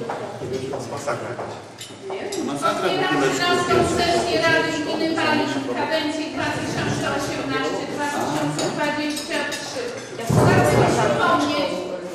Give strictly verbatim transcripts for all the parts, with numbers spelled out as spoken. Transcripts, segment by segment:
To jest masakra jakaś. Otwieram trzynastą sesję Rady Gminy Walin w kadencji dwa tysiące osiemnasty do dwa tysiące dwudziestego trzeciego. Chcę przypomnieć,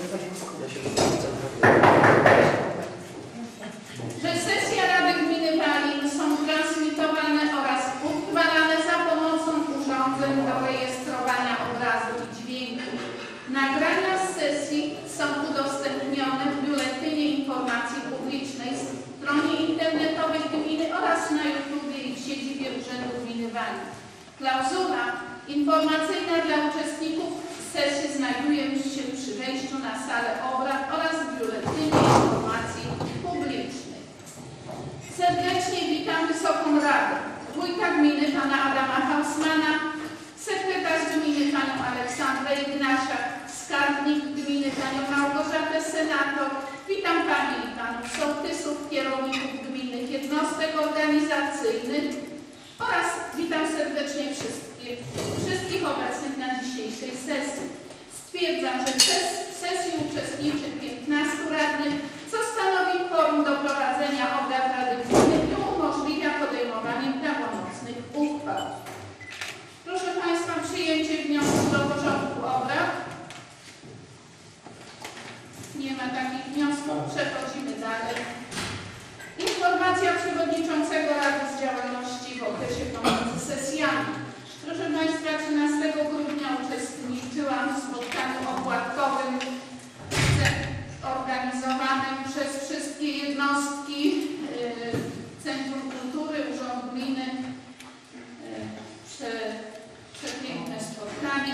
że sesje Rady Gminy Walin są transmitowane oraz utrwalane za pomocą urządzeń do rejestrowania obrazu i dźwięku. Nagrania z sesji są udostępnione w Biuletynie Informacji Publicznej, stronie internetowej gminy oraz na YouTubie i w siedzibie Urzędu Gminy Walin. Klauzula informacyjna dla uczestników sesji znajduje się przy wejściu na salę obrad oraz w Biuletynie Informacji Publicznej. Serdecznie witam Wysoką Radę, wójta gminy pana Adama Hausmana, sekretarz gminy panią Aleksandrę Ignaszak, skarbnik gminy panią Małgorzatę Senator, witam panie i panów sołtysów, kierowników gminnych jednostek organizacyjnych oraz witam serdecznie wszystkich, wszystkich obecnych na dzisiejszej sesji. Stwierdzam, że w sesji uczestniczy piętnastu radnych, co stanowi kworum do prowadzenia obrad Rady Gminy i umożliwia podejmowanie prawomocnych uchwał. Proszę państwa, przyjęcie wniosku do porządku obrad. Nie ma takich wniosków. Przechodzimy dalej. Informacja przewodniczącego Rady z działalności w okresie pomiędzy sesjami. Proszę państwa, trzynastego grudnia uczestniczyłam w spotkaniu opłatkowym organizowanym przez wszystkie jednostki Centrum Kultury, Urząd Gminy. Prze, przepiękne spotkanie.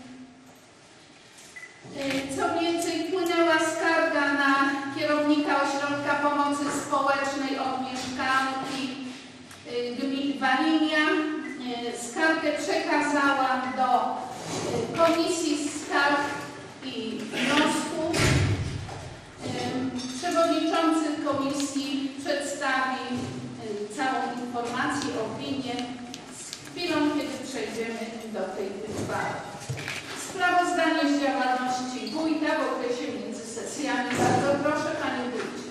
Co więcej, wpłynęła skarga na kierownika Ośrodka Pomocy Społecznej od mieszkanki gminy Walinia. Skargę przekazałam do Komisji Skarg i Wniosków. Przewodniczący komisji przedstawi całą informację, opinię z chwilą, kiedy przejdziemy do tej uchwały. Sprawozdanie z działalności wójta w okresie między sesjami. Bardzo proszę, panie wójcie.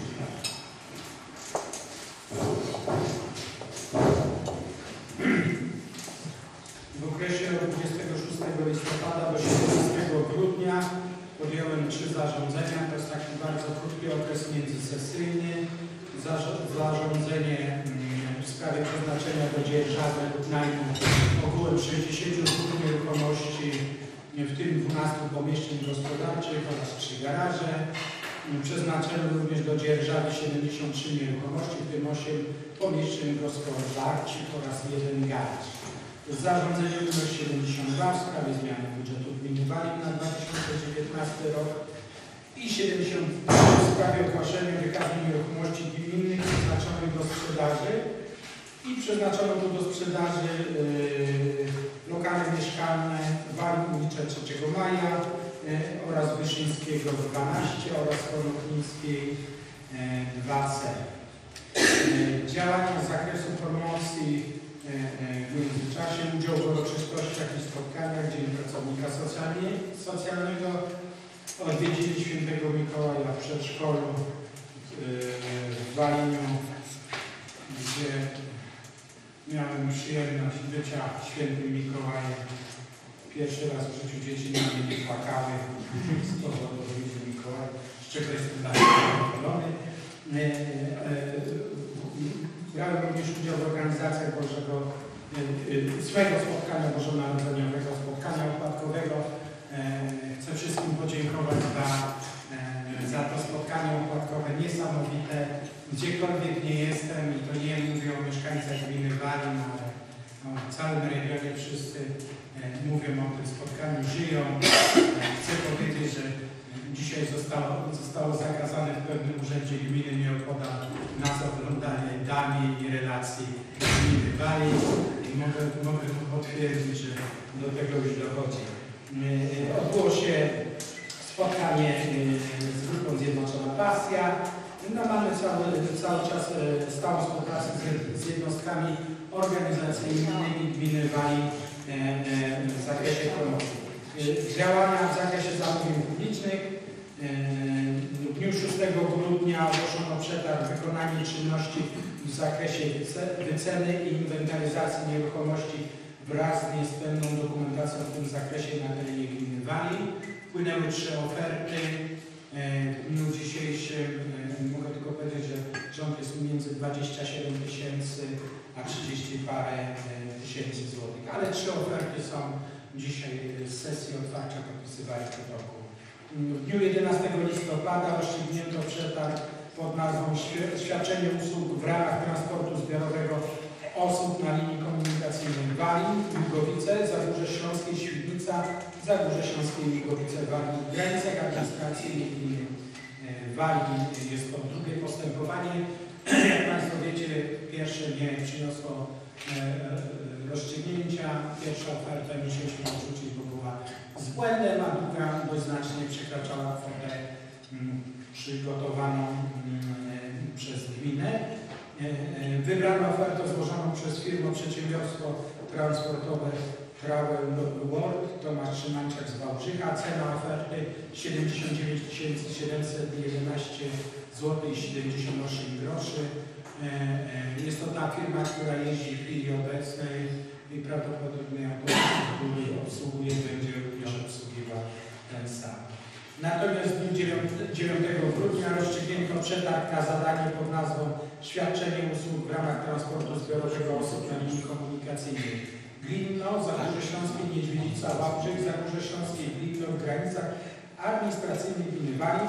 W okresie od dwudziestego szóstego listopada do siedemnastego grudnia podjąłem trzy zarządzenia. To jest taki bardzo krótki okres międzysesyjny. Zarządzenie w sprawie przeznaczenia do dzierżawy lub najmu ogółem sześćdziesięciu dwóch nieruchomości, w tym dwunastu pomieszczeń gospodarczych oraz trzy garaże. Przeznaczeno również do dzierżawy siedemdziesiąt trzy nieruchomości, w tym osiem pomieszczeń gospodarczych oraz jeden garaż. Zarządzenie numer siedemdziesiąt dwa w sprawie zmiany budżetu gminy Walin na dwa tysiące dziewiętnasty rok i siedemdziesiąt trzy w sprawie ogłoszenia wykazu nieruchomości gminnych przeznaczonych do sprzedaży i przeznaczono tu do sprzedaży yy, lokale mieszkalne Walin ulica trzeciego maja yy, oraz Wyszyńskiego dwanaście oraz Konopnickiej yy, dwa C. Yy, działania z zakresu promocji w międzyczasie udział w uroczystościach i spotkaniach, Dzień Pracownika Socjalnego, odwiedzili Świętego Mikołaja w przedszkolu w Waliniu, gdzie miałem przyjemność bycia Świętym Mikołajem. Pierwszy raz w życiu dzieci na mnie nie płakały z powodu Świętego Mikołaja, z czego jestem bardzo zadowolony. Brałem również udział w organizacjach Bożego, swojego spotkania bożonarodzeniowego, spotkania opłatkowego. Chcę wszystkim podziękować za, za to spotkanie opłatkowe niesamowite. Gdziekolwiek nie jestem, i to nie mówię o mieszkańcach gminy Walin, ale w całym regionie wszyscy mówią o tym spotkaniu, żyją. Chcę powiedzieć, że dzisiaj zostało, zostało zakazane w pewnym urzędzie gminy nieopodal nas oglądanie dawniej i relacji gminy Walin i mogę, mogę potwierdzić, że do tego już dochodzi. Odbyło się spotkanie z grupą Zjednoczona Pasja. No, mamy cały, cały czas stałą współpracę z, z jednostkami organizacyjnymi gminy Walin w zakresie promocji. Działania w zakresie zamówień publicznych. W dniu szóstego grudnia grudnia ogłoszono przetarg wykonania czynności w zakresie wyceny i inwentaryzacji nieruchomości wraz z niezbędną dokumentacją w tym zakresie na terenie gminy Wali. Wpłynęły trzy oferty. W dniu dzisiejszym mogę tylko powiedzieć, że rząd jest między dwadzieścia siedem tysięcy a trzydzieści parę tysięcy złotych, ale trzy oferty są dzisiaj z sesji otwarcia podpisywali w tym roku. W dniu jedenastego listopada rozstrzygnięto przetarg pod nazwą Świadczenie usług w ramach transportu zbiorowego osób na linii komunikacyjnej Wali, Wilgowice, Zagórze Śląskie, Świdnica, Zagórze Śląskie, Wilgowice, Wali. W granicach administracyjnych gminy Wali jest to drugie postępowanie. Jak Państwo wiecie, pierwsze nie przyniosło rozstrzygnięcia. Pierwsza oferta musieliśmy odrzucić, bo była z błędem, a druga dość znacznie przekraczała kwotę przygotowaną przez gminę. Wybrano ofertę złożoną przez firmę Przedsiębiorstwo Transportowe Travel World, Tomasz Szymańczak z Wałbrzycha. Cena oferty siedemdziesiąt dziewięć tysięcy siedemset jedenaście złotych siedemdziesiąt osiem groszy. Jest to ta firma, która jeździ w chwili obecnej i prawdopodobnie autobus, który obsługuje, będzie również obsługiwał ten sam. Natomiast w dniu dziewiątego grudnia rozstrzygnięto przetarg na zadanie pod nazwą Świadczenie usług w ramach transportu zbiorowego osób na linii komunikacyjnej Glinno, Zagórze Śląskie, Niedźwiedzica, Wałbrzych, Zagórze Śląskie, Glinno w granicach administracyjnych gminy Wali.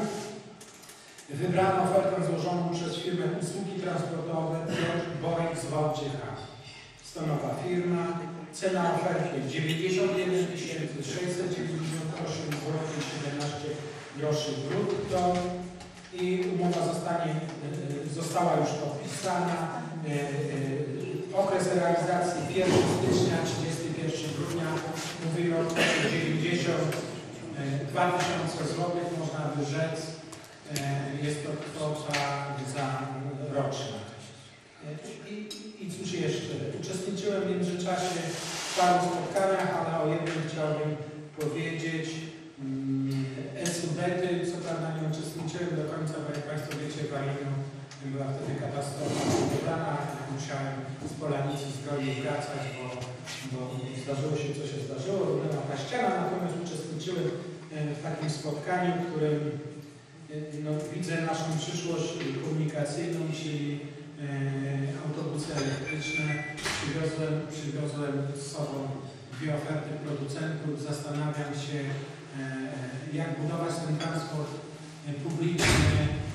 Wybrano ofertę złożoną przez firmę Usługi Transportowe Borek z Wałbrzycha. Stonowa firma. Cena oferty dziewięćdziesiąt jeden tysięcy sześćset dziewięćdziesiąt osiem złotych siedemnaście groszy brutto i umowa zostanie, została już podpisana. Okres realizacji pierwszego stycznia do trzydziestego pierwszego grudnia, mówimy o kwocie dziewięćdziesiąt dwa tysiące złotych, można by rzec. Jest to kwota za roczna. I, I cóż jeszcze? Uczestniczyłem w międzyczasie w paru spotkaniach, ale o jednym chciałbym powiedzieć. Esudety, co prawda nie uczestniczyłem do końca, bo jak Państwo wiecie, w Waliniu była wtedy katastrofa budowlana. Musiałem z Polanicy z Goli wracać, bo, bo zdarzyło się, co się zdarzyło. Była ta ściana, natomiast uczestniczyłem w takim spotkaniu, w którym no, widzę naszą przyszłość komunikacyjną, czyli e, autobusy elektryczne. Przywiozłem, przywiozłem z sobą dwie oferty producentów. Zastanawiam się, e, jak budować ten transport publiczny.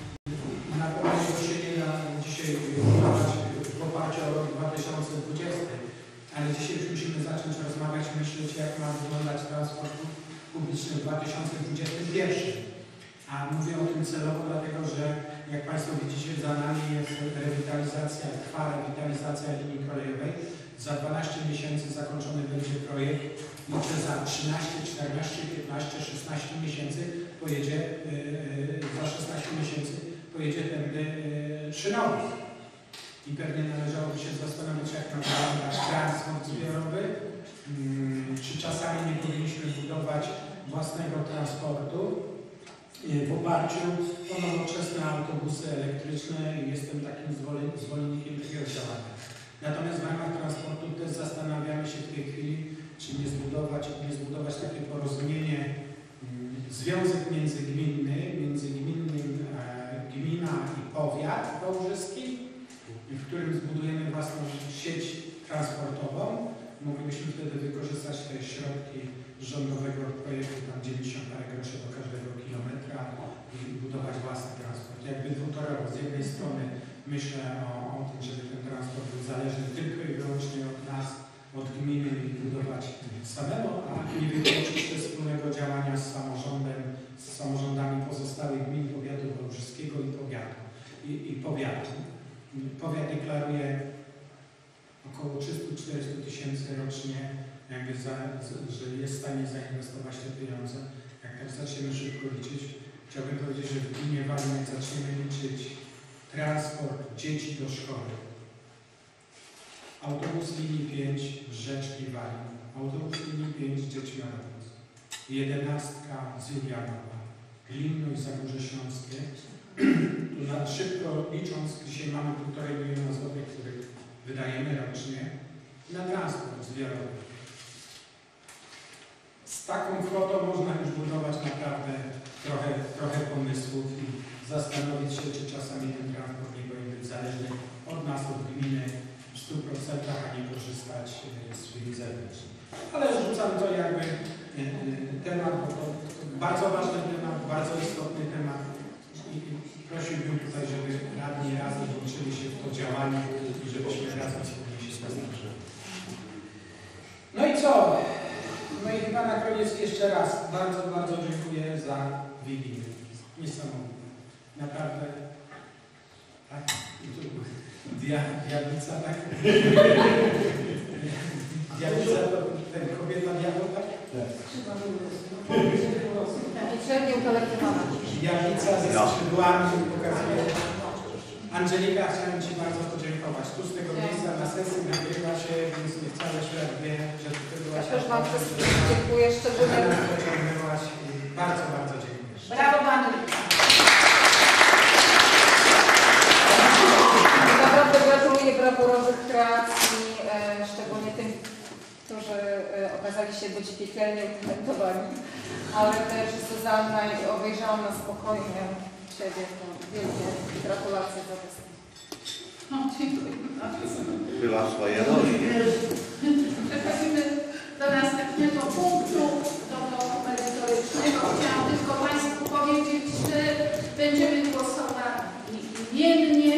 Na pewno się nie da dzisiaj budować w oparciu o rok dwa tysiące dwudziesty, ale dzisiaj już musimy zacząć rozmawiać, myśleć, jak ma wyglądać transport publiczny w dwa tysiące dwudziestym pierwszym. A mówię o tym celowo, dlatego że jak Państwo widzicie, za nami jest rewitalizacja, trwa rewitalizacja linii kolejowej. Za dwanaście miesięcy zakończony będzie projekt i że za trzynaście, czternaście, piętnaście, szesnaście miesięcy pojedzie, yy, za szesnaście miesięcy pojedzie tędy yy, Szynowicz. I pewnie należałoby się zastanowić, jak nam wygląda transport zbiorowy, yy, czy czasami nie powinniśmy budować własnego transportu w oparciu o nowoczesne autobusy elektryczne i jestem takim zwolennikiem takiego działania. Natomiast w ramach transportu też zastanawiamy się w tej chwili, czy nie zbudować, nie zbudować takie porozumienie, związek międzygminny, między gminnym, gmina i powiat wałbrzyski, w którym zbudujemy własną sieć transportową. Moglibyśmy wtedy wykorzystać te środki rządowego projektu, tam dziewięćdziesiąt parę groszy do każdego kilometra i budować własny transport. Jakby dwutorowo, z jednej strony myślę o, o tym, żeby ten transport był zależny tylko i wyłącznie od nas, od gminy i budować samego, a nie wykluczyć też wspólnego działania z samorządem, z samorządami pozostałych gmin powiatu wałbrzyskiego i powiatu. I, i powiatu. Powiat deklaruje około trzysta do czterystu tysięcy rocznie, jakby za, że jest w stanie zainwestować te pieniądze. Jak tak zaczniemy szybko liczyć, chciałbym powiedzieć, że w gminie Wali, jak zaczniemy liczyć transport dzieci do szkoły, autobus linii pięć Rzeczki Wali, autobus linii pięć Dziećmianowic, jedenastka z Julianowa, Glinno i Zagórze Śląskie, tu na, szybko licząc, dzisiaj mamy półtorej miliona złotych, których wydajemy rocznie na transport zbiorowy. Z taką kwotą można już budować naprawdę trochę, trochę pomysłów i zastanowić się, czy czasami ten transport nie powinien być zależny od nas, od gminy w stu procentach, a nie korzystać z firm zewnętrznych. Ale rzucam to jakby temat, bo to bardzo ważny temat, bardzo istotny temat i prosiłbym tutaj, żeby radni razem włączyli się w to działanie i żebyśmy razem wspólnie się zastanawiali. No i co? No i chyba na koniec jeszcze raz bardzo, bardzo dziękuję za Wigilię. Niesamowite. Naprawdę. Tak? I tu dia, diablica, tak? Diablica to ten kobieta diabeł, tak? Średnio utalektowana. Diablica ze skrzydłami pokazuje. Angelika, chciałem Ci bardzo podziękować. Tu z tego miejsca na sesji nagrywa się, więc niech cały świat wie, że Ty byłaś. Ja też Wam wszystkim dziękuję szczególnie. Pociągnęłaś i bardzo, bardzo dziękuję. Brawo Panu. Naprawdę gratuluję brawurowych kreacji, e, szczególnie tym, którzy e, okazali się być piekielnie utalentowani. Ale też Zuzanna i obejrzałam na spokojnie Ciebie, to wielkie gratulacje za występ. No, dziękuję bardzo. Była swoje rośnie. Przechodzimy do następnego punktu, do bloku merytorycznego. Chciałam tylko Państwu powiedzieć, że będziemy głosowali imiennie.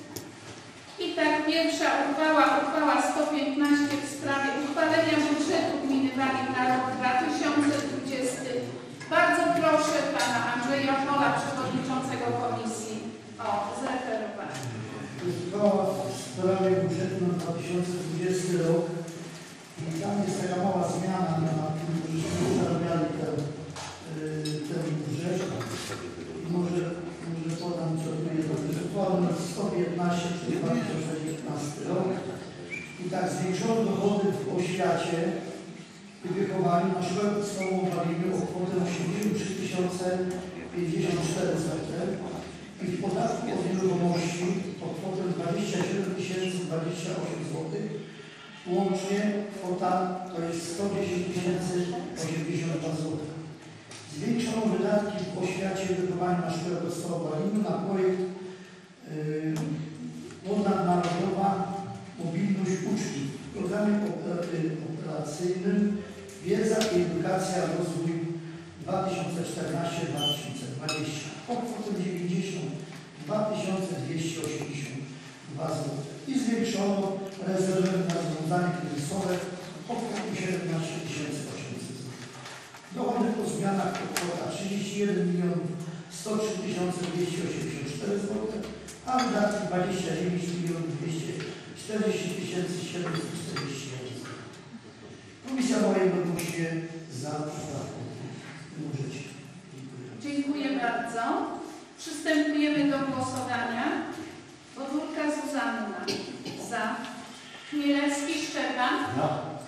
I tak pierwsza uchwała, uchwała sto piętnaście w sprawie uchwalenia budżetu gminy Wali na rok dwa tysiące dwudziesty. Bardzo proszę Pana Andrzeja Pola, Przewodniczącego Komisji, o zreferowanie. Uchwała w sprawie budżetu na dwa tysiące dwudziesty rok. I tam jest taka mała zmiana na tym, żeśmy zarabiali ten, yy, ten budżet. I może, może podam, co tu jest. Uchwała numer sto piętnaście przez dwa tysiące dziewiętnasty rok. I tak zwiększono dochody w oświacie i wychowaniu na szkołę podstawową w Walinie o kwotę osiemdziesiąt trzy tysiące pięćdziesiąt cztery zł. I w podatku od nieruchomości o kwotę dwadzieścia siedem tysięcy dwadzieścia osiem złotych. Łącznie kwota to jest sto dziesięć tysięcy osiemdziesiąt dwa złotych. Zwiększono wydatki w oświacie i wychowaniu na szkołę podstawową w Walinie na projekt yy, Ponadnarodowa Mobilność Uczniów. W programie operacyjnym Wiedza i Edukacja Rozwój dwa tysiące czternaście do dwa tysiące dwudziestego o kwotę dziewięćdziesiąt dwa tysiące dwieście osiemdziesiąt dwa złotych. I zwiększono rezerwę na rozwiązania kryzysowe o kwotę siedemnaście tysięcy osiemset złotych. Dochody po zmianach to kwota trzydzieści jeden milionów sto trzy tysiące dwieście osiemdziesiąt cztery złote, a wydatki dwadzieścia dziewięć milionów dwieście czterdzieści tysięcy siedemset czterdzieści jeden złotych. Komisja była jednogłośnie za poprawką w tym budżecie. Dziękuję bardzo. Przystępujemy do głosowania. Podwórka Zuzanna. Za. Chmielewski Szczepan. Za.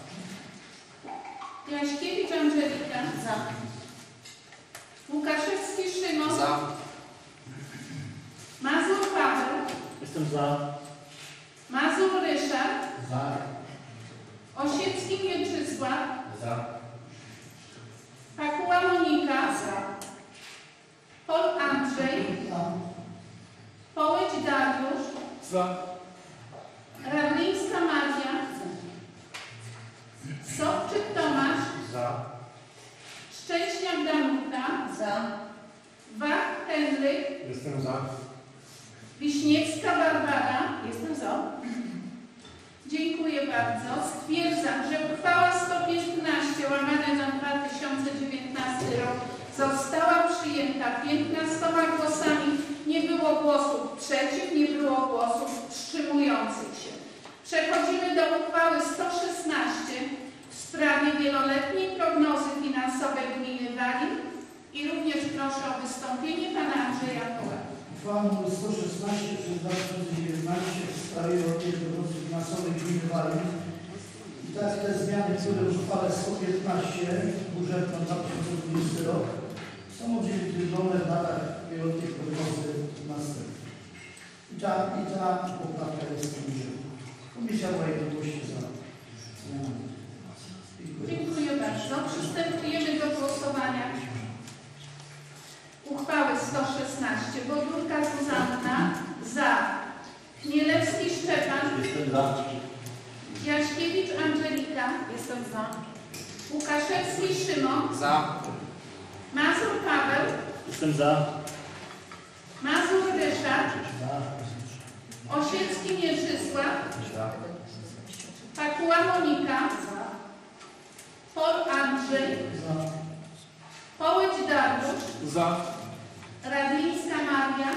Jaśkiewicz Angelika. Za. Łukaszewski Szymon. Za. Mazur Paweł. Jestem za. Mazur Ryszard. Za. Osiecki Mieczysław. Za. Pakuła Monika. Za. Pol Andrzej. Za. Połeć Dariusz. Za. Rawlińska Maria. Sobczyk Tomasz. Za. Szczęśniak Danuta. Za. Wach Henryk. Jestem za. Wiśniewska Barbara. Jestem za. Dziękuję bardzo. Stwierdzam, że uchwała sto piętnaście łamane na dwa tysiące dziewiętnasty rok została przyjęta piętnastoma głosami. Nie było głosów przeciw, nie było głosów wstrzymujących się. Przechodzimy do uchwały sto szesnaście w sprawie wieloletniej prognozy finansowej gminy Walin i również proszę o wystąpienie pana Andrzeja Pola. Uchwała nr sto szesnaście przez dwa tysiące dziewiętnaście w sprawie rocznej prognozy finansowej gminy Walin. I tak te zmiany, które w uchwale sto piętnaście budżetu na dwa tysiące dwudziesty rok są odzwierciedlone w datach wieloletniej prognozy następnych. ta, i ta poprawka jest zniżona. Komisja była jednogłośnie za zmianami. Dziękuję bardzo. Przystępujemy do głosowania. Uchwały sto szesnaście. Bodurka Zuzanna za. Chmielewski Szczepan. Jestem za. Jaśkiewicz Angelika. Jestem za. Łukaszewski Szymon. Za. Mazur Paweł. Jestem za. Mazur Ryszard. Za. Osiecki Mieczysław. Za. Pakuła Monika. Pol Andrzej. Za. Połydź Dariusz. Za. Radlińska Maria.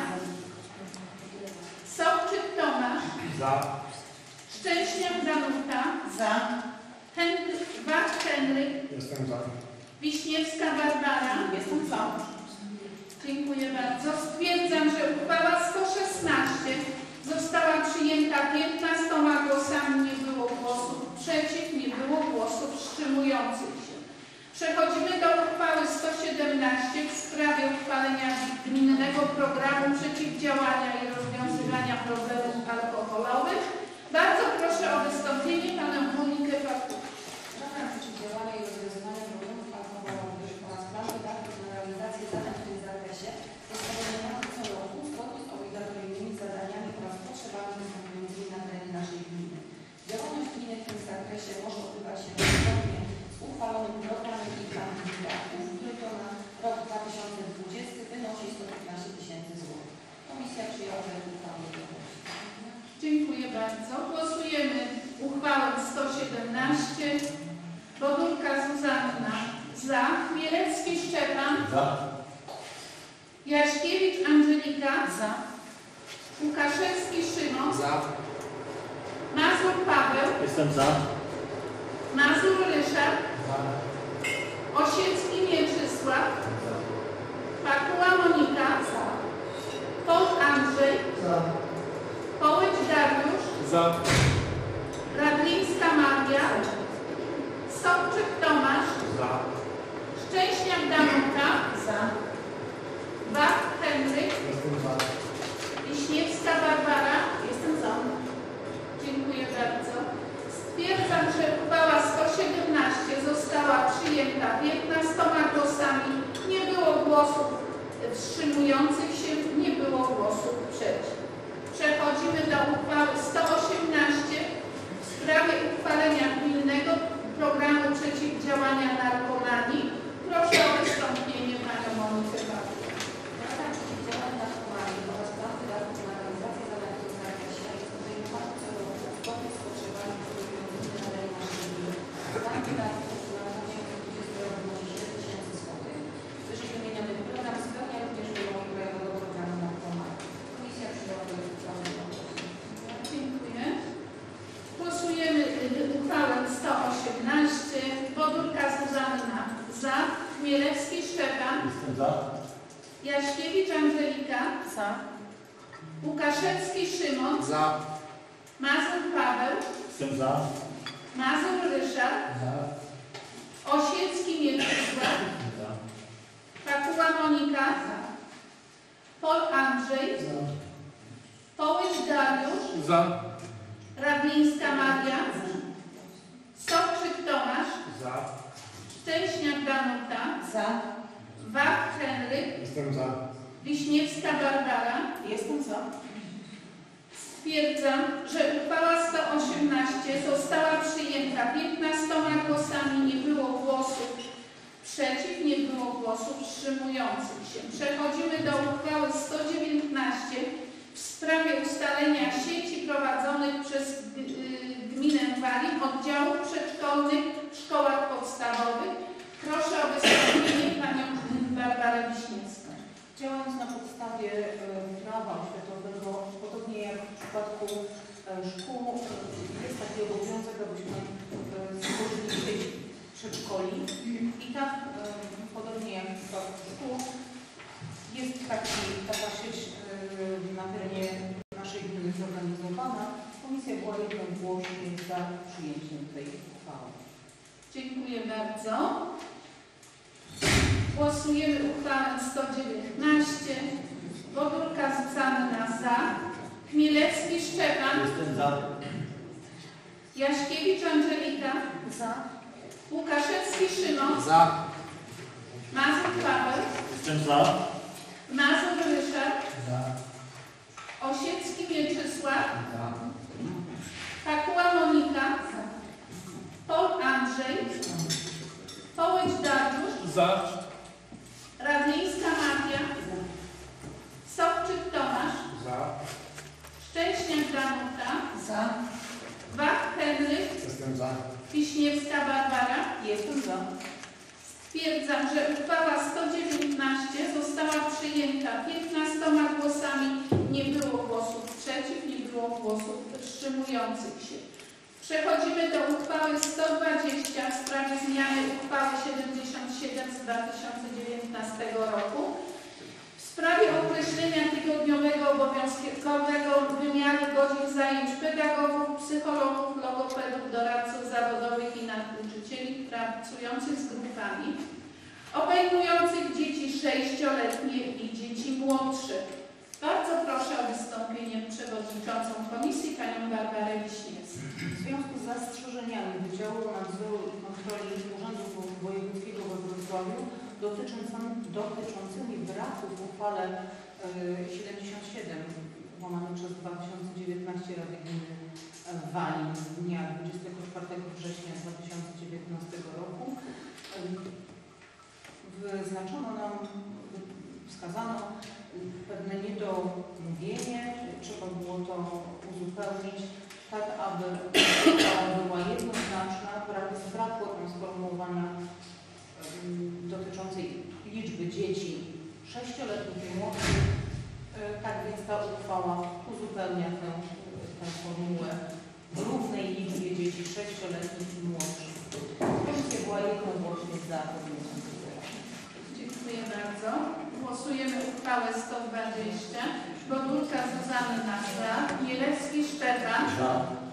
Sobczyk Tomasz. Za. Szczęśniak Danuta. Za. Henryk, Wach Henryk. Jestem za. Wiśniewska Barbara. Jestem za. Dziękuję bardzo. Stwierdzam, że uchwała sto szesnaście została przyjęta piętnastoma głosami, nie było głosów przeciw, nie było głosów wstrzymujących się. Przechodzimy do uchwały sto siedemnaście w sprawie uchwalenia gminnego programu przeciwdziałania i rozwiązywania problemów alkoholowych. Bardzo proszę o wystąpienie panią Monikę Pakułę. Program przeciwdziałania i rozwiązywania problemów alkoholowych oraz plan wydatków na realizację zadań w tym zakresie został wykonany co roku zgodnie z obligatoryjnymi zadaniami oraz potrzebami występującymi na terenie naszej gminy. Działalność gminy w tym zakresie może odbywać się zgodnie z uchwalonym programem i planem wydatków, który to na rok dwa tysiące dwudziesty wynosi sto piętnaście tysięcy złotych. Komisja przyjęła projekt uchwały. Dziękuję bardzo. Głosujemy uchwałę sto siedemnaście. Bodurka Zuzanna za. Chmielewski Szczepan. Za. Jaśkiewicz Angelika. Za. Łukaszewski Szymon. Za. Mazur Paweł. Jestem za. Mazur Ryszard. Za. Osiecki Mieczysław. Pakuła Monika. Pol Andrzej. Za. Połydź Dariusz. Za. Radlińska Maria. Sobczyk Tomasz. Za. Szczęśniak Danuta. Za. Wach Henryk. Jestem za. Wiśniewska Barbara. Jestem za. Dziękuję bardzo. Stwierdzam, że uchwała sto siedemnaście została przyjęta piętnastoma głosami. Nie było głosów wstrzymujących się, nie było głosów przeciw. Przechodzimy do uchwały sto osiemnaście w sprawie uchwalenia gminnego programu przeciwdziałania narkomanii. Proszę o wystąpienie panią Monikę Pakułę. Program przeciwdziałania narkomanii oraz plan wydatków na realizację zadań w tym zakresie jest podejmowany co roku zgodnie z potrzebami występującymi na terenie naszej gminy. Plan wydatków na dwa tysiące dwudziesty rok wynosi siedem tysięcy złotych. Wyżej wymieniony program spełnia również wymóg krajowego programu narkomanii. Komisja przyjęła projekt uchwały. Dziękuję. Głosujemy y, uchwałę sto osiemnaście. Bodurka Zuzanna za. Chmielewski Szczepan. Jestem za. Jaśkiewicz Angelika. Za. Łukaszewski Szymon. Za. Mazur Paweł. Jestem za. Mazur Ryszard. Za. Osiecki Mieczysław. Za. Pakuła Monika. Pol Andrzej. Za. Połydź Dariusz. Za. Radlińska Maria. Sobczyk Tomasz. Za. Szczęśniak Danuta. Za. Wach Henryk. Jestem za. Wiśniewska Barbara. Jestem za. Stwierdzam, że uchwała sto osiemnaście została przyjęta piętnastoma głosami, nie było głosów przeciw, nie było głosów wstrzymujących się. Przechodzimy do uchwały sto dziewiętnaście w sprawie ustalenia sieci prowadzonych przez gminę Walin oddziałów przedszkolnych w szkołach podstawowych. Proszę o wystąpienie panią Barbarę Wiśniewską. Działając na podstawie e, prawa oświatowego, podobnie jak w przypadku e, szkół, e, jest taki obowiązek, abyśmy e, stworzyli sieć przedszkoli. I tak, e, podobnie jak w przypadku szkół, jest taki, taka sieć e, na terenie naszej gminy zorganizowana. Komisja była jednogłośnie za przyjęciem tej uchwały. Dziękuję bardzo. Głosujemy uchwałę sto dziewiętnaście. Bodurka Zuzanna za. Bielewski Szczepan. Jestem za. Jaśkiewicz Angelika. Za. Łukaszewski Szymon. Za. Mazur Paweł. Jestem za. Mazur Ryszard. Za. Osiecki Mieczysław. Za. Pakuła Monika. Paul Andrzej. Połeć Dariusz. Za. Radlińska Maria. Sobczyk Tomasz. Za. Szczęśniak Danuta. Za. Wach Henryk. Jestem za. Wiśniewska Barbara. Jestem za. Stwierdzam, że uchwała sto dziewiętnaście została przyjęta piętnastoma głosami. Nie było głosów przeciw, nie było głosów wstrzymujących się. Przechodzimy do uchwały sto dwadzieścia w sprawie zmiany uchwały siedemdziesiąt siedem z dwa tysiące dziewiętnastego roku w sprawie określenia tygodniowego obowiązkowego wymiaru godzin zajęć pedagogów, psychologów, logopedów, doradców zawodowych i nauczycieli pracujących z grupami obejmujących dzieci sześcioletnie i dzieci młodsze. Bardzo proszę o wystąpienie przewodniczącą komisji panią Barbarę Wiśniewską. W związku z zastrzeżeniami Wydziału Nadzoru i Kontroli Urzędu Wojewódzkiego we Wrocławiu dotyczącymi, dotyczącymi braku w uchwale y, siedemdziesiąt siedem łamane przez dwa tysiące dziewiętnaście Rady Gminy Walin z dnia dwudziestego czwartego września dwa tysiące dziewiętnastego roku y, wyznaczono nam, wskazano pewne niedomówienie, trzeba było to uzupełnić tak, aby uchwała była jednoznaczna, zabrakło tam sformułowania um, dotyczącej liczby dzieci sześcioletnich i młodszych. Tak więc ta uchwała uzupełnia tę, tę formułę w równej liczbie dzieci sześcioletnich i młodszych. Komisja była jednogłośnie za podjęciem tego. Dziękuję bardzo. Głosujemy uchwałę sto dwadzieścia. Bodurka Zuzanna za. Bielewski Szczepan. Za.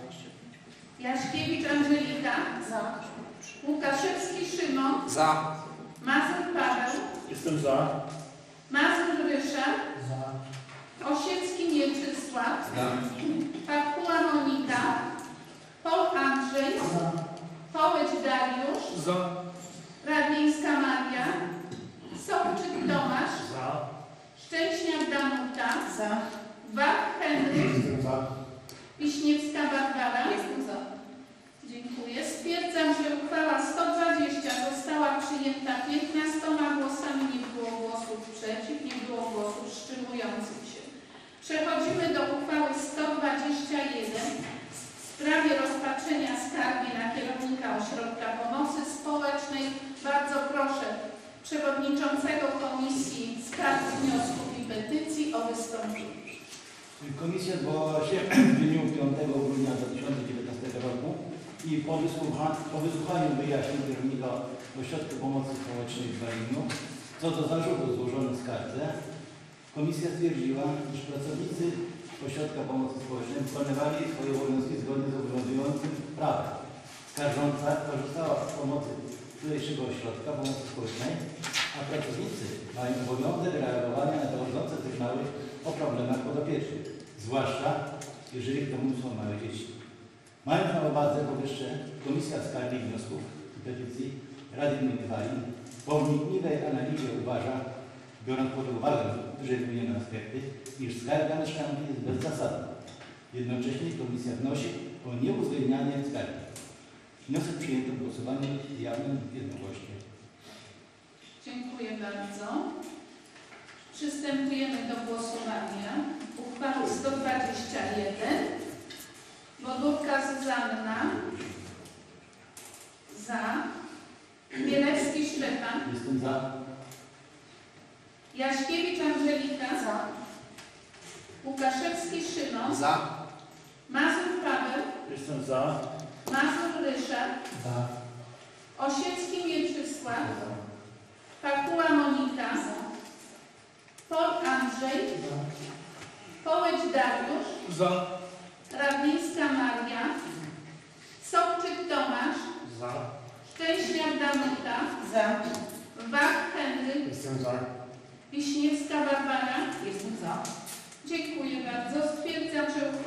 Jaśkiewicz Angelika. Za. Łukaszewski Szymon. Za. Mazur Paweł. Jestem za. Mazur Ryszard. Za. Osiecki Mieczysław. Za. Pakuła Monika. Paul Andrzej. Za. Połeć Dariusz. Za. Radlińska Maria. Sobczyk Tomasz. Za. Szczęśniak Danuta. Za. Wach Henryk. Jestem za. Wiśniewska Barbara. Jestem za. Dziękuję. Stwierdzam, że uchwała sto dwadzieścia została przyjęta piętnastoma głosami, nie było głosów przeciw, nie było głosów wstrzymujących się. Przechodzimy do uchwały sto dwadzieścia jeden w sprawie rozpatrzenia skargi na kierownika Ośrodka Pomocy Społecznej. Bardzo proszę przewodniczącego Komisji Skarg, Wniosków i Petycji o wystąpienie. Komisja odwołała się w dniu piątego grudnia dwa tysiące dziewiętnastego roku i po, wysłucha, po wysłuchaniu wyjaśnień kierownika Ośrodka Pomocy Społecznej w Walinu co do zarzutów złożonych w skardze, komisja stwierdziła, iż pracownicy Ośrodka Pomocy Społecznej wykonywali swoje obowiązki zgodnie z obowiązującym prawem. Skarżąca korzystała z pomocy tutejszego Ośrodka Pomocy Społecznej, a pracownicy mają obowiązek reagowania na dochodzące sygnały o problemach podopiecznych, zwłaszcza jeżeli w domu są małe dzieci. Mając na uwadze powyższe, Komisja Skarg i Wniosków i Petycji Rady Gminy Walin po wnikliwej analizie uważa, biorąc pod uwagę wyżej wymienione aspekty, iż skarga na szklanki jest bezzasadna. Jednocześnie Komisja wnosi o nieuwzględnianie skargi. Wniosek przyjęto w głosowaniu jawnym jednogłośnie. Dziękuję bardzo. Przystępujemy do głosowania. Uchwała sto dwadzieścia jeden. Bodurka Zuzanna. Za. Bielewski Szczepan. Jestem za. Jaśkiewicz Angelika. Za. Łukaszewski Szymon. Za. Mazur Paweł. Jestem za. Mazur Ryszard. Za. Osiecki Mieczysław. Pakuła Monika. Paul Andrzej. Za. Połeć Dariusz. Za. Radlińska Maria. Sobczyk Tomasz. Za. Szczęśniak Danuta. Za. Wach Henryk. Jestem za. Wiśniewska Barbara. Jestem za. Dziękuję bardzo. Stwierdzam, że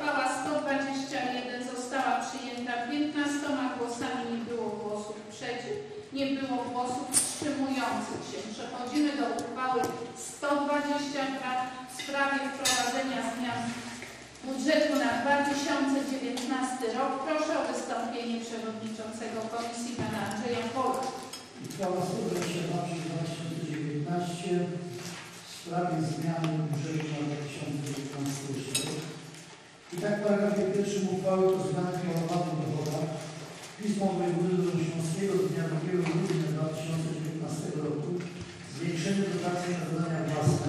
budżetu na dwa tysiące dziewiętnasty rok. Proszę o wystąpienie przewodniczącego komisji pana Andrzeja Pola. Uchwała sto dwadzieścia dwa przez dwa tysiące dziewiętnaście w sprawie zmiany budżetu na dwa tysiące dziewiętnasty rok. I tak w paragrafie pierwszym uchwały to zmiany planowane w dochodach. Pismo wojewody dolnośląskiego z dnia drugiego grudnia dwa tysiące dziewiętnastego roku zwiększenie dotacji na zadania własne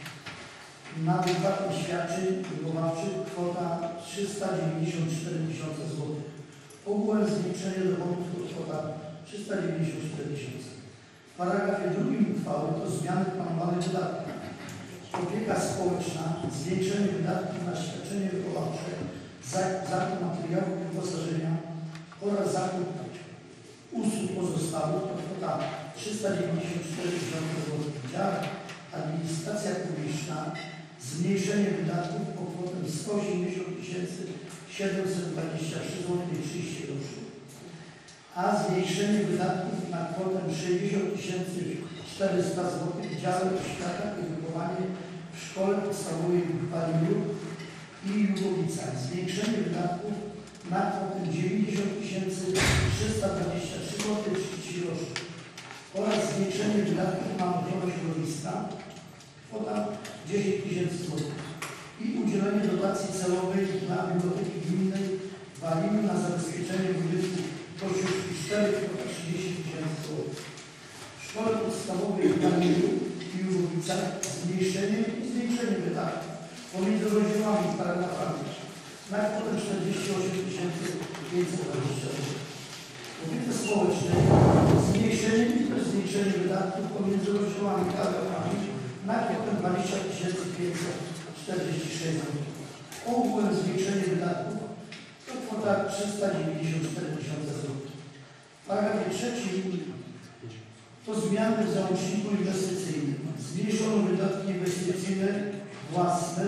na wypłatę świadczeń wychowawczych kwota trzysta dziewięćdziesiąt cztery tysiące złotych. Ogółem zwiększenie dochodów to kwota trzysta dziewięćdziesiąt cztery tysiące. W paragrafie drugim uchwały to zmiany planowanych wydatków. Opieka społeczna, zwiększenie wydatków na świadczenie wychowawcze, zakup materiałów wyposażenia oraz zakup usług pozostałych to kwota trzysta dziewięćdziesiąt cztery tysiące złotych. Dział administracja publiczna, zmniejszenie wydatków o kwotę sto osiemdziesiąt tysięcy siedemset dwadzieścia trzy złotych i trzydzieści groszy, a zmniejszenie wydatków na kwotę sześćdziesiąt tysięcy czterysta złotych w dziale oświata i wychowanie w szkole podstawowej w Waliniu i Jurowicach. Zwiększenie wydatków na kwotę dziewięćdziesiąt tysięcy trzysta dwadzieścia trzy złotych i trzydzieści groszy oraz zwiększenie wydatków na ochronę środowiska kwota dziesięć tysięcy złotych i udzielenie dotacji celowej dla biblioteki gminnej w Waliniu na zabezpieczenie budynku Kościuszki cztery kwota trzydzieści tysięcy złotych. W szkole podstawowej w Waliniu i Jurowicach zmniejszenie i zwiększenie wydatków pomiędzy rozdziałami i paragrafami na kwotę czterdzieści osiem tysięcy pięćset dwadzieścia złotych. W opiece społecznej zmniejszenie i zwiększenie wydatków pomiędzy rozdziałami i paragrafami na kwotę dwadzieścia tysięcy pięćset czterdzieści sześć złotych. Ogółem zwiększenie wydatków to kwota trzysta dziewięćdziesiąt cztery tysiące złotych. W paragrafie trzecim to zmiany w załączniku inwestycyjnym. Zmniejszono wydatki inwestycyjne własne,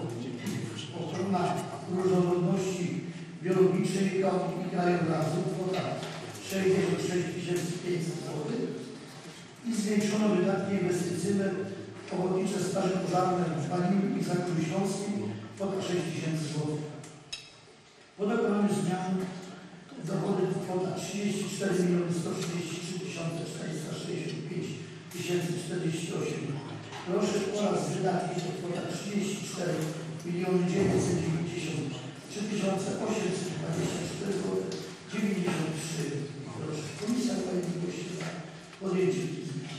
ochrona różnorodności biologicznej i krajobrazu, kwota sześćdziesiąt sześć tysięcy pięćset złotych i zwiększono wydatki inwestycyjne ochotnicze straże pożarne w Waliniu i Zagłębiu Śląskim, kwota sześć tysięcy złotych. Po dokonaniu zmian dochody kwota trzydzieści cztery miliony sto trzydzieści trzy tysiące czterysta sześćdziesiąt pięć tysięcy czterdzieści osiem groszy oraz wydatki to kwota trzydzieści cztery miliony dziewięćset dziewięćdziesiąt trzy tysiące osiemset dwadzieścia cztery złotych dziewięćdziesiąt trzy groszy. Komisja Sprawiedliwości za podjęcie tych zmian.